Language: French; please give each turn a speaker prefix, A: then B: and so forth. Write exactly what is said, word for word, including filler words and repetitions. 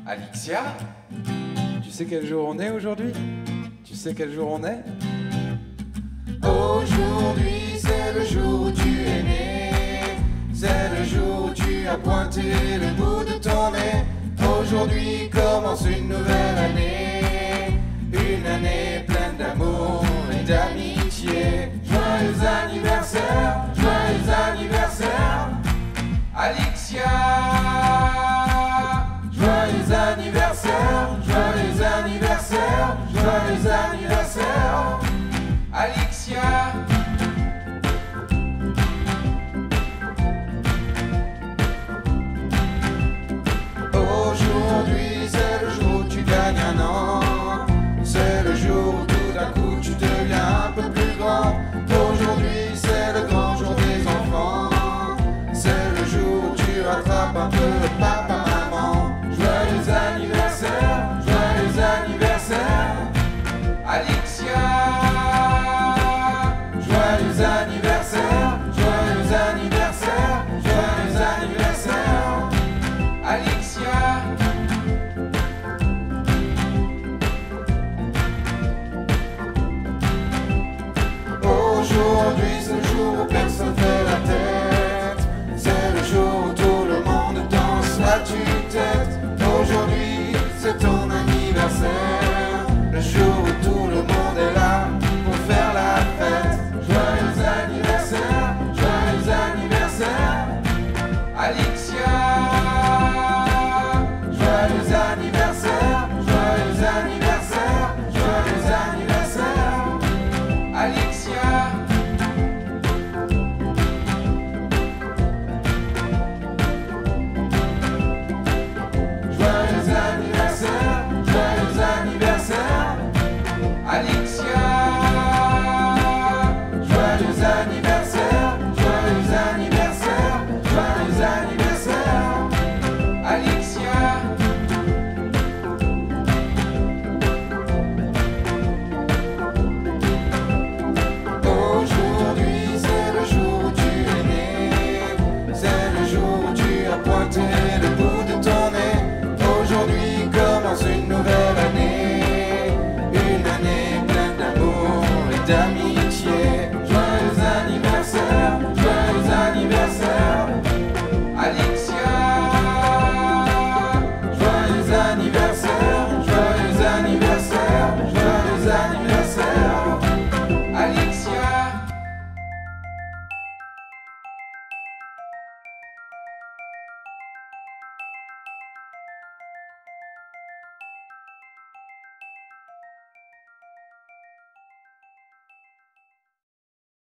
A: Alixia, tu sais quel jour on est aujourd'hui? Tu sais quel jour on est? Aujourd'hui c'est le jour où tu es né. C'est le jour où tu as pointé le bout de ton nez. Aujourd'hui commence une nouvelle année. Une année pleine d'amour et d'amitié. Joyeux anniversaire, joyeux anniversaire, Alixia.